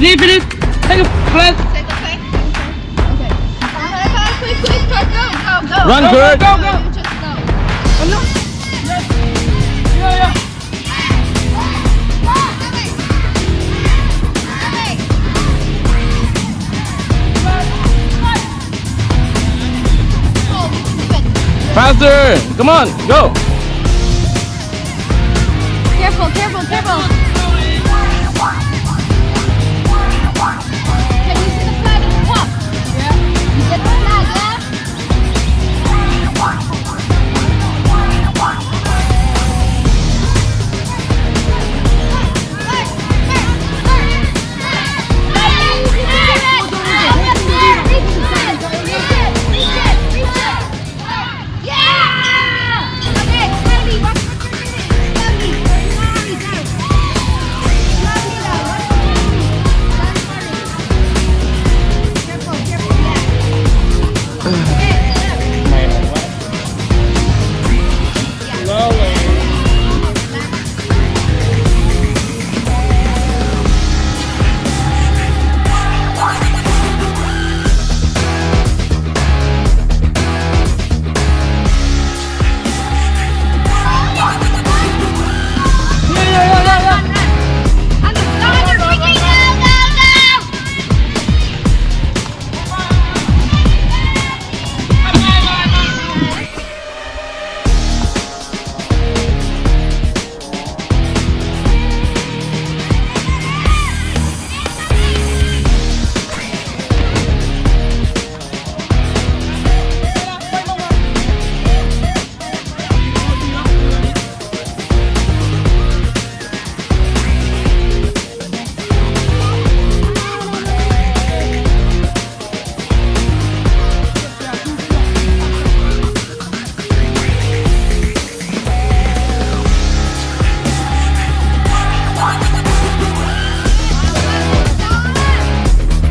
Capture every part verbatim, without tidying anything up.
Finish, finish. Take a plan. Take a play. Okay. Okay. Quick, quick, Kurt, go, go, go. Run, go, Kurt. Go, go, go. Just go. Oh, no. Yes. Yeah, yeah. Faster! Come on, go! Careful, careful, careful! Can you see the flag at the top? Yeah. You get the flag, yeah?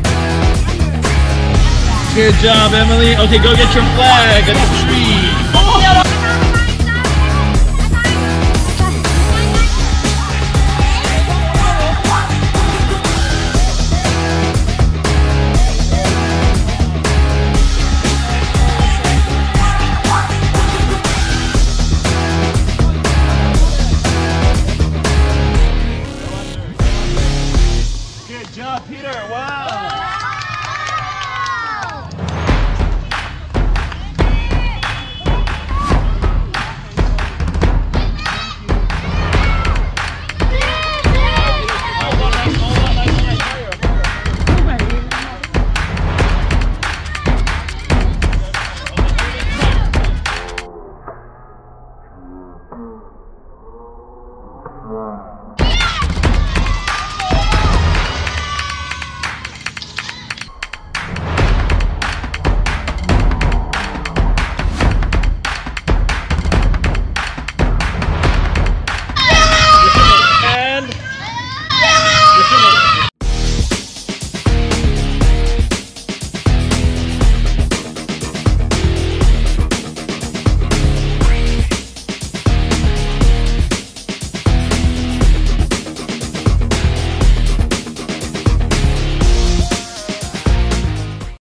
Good job, Emily. Okay, go get your flag at the tree.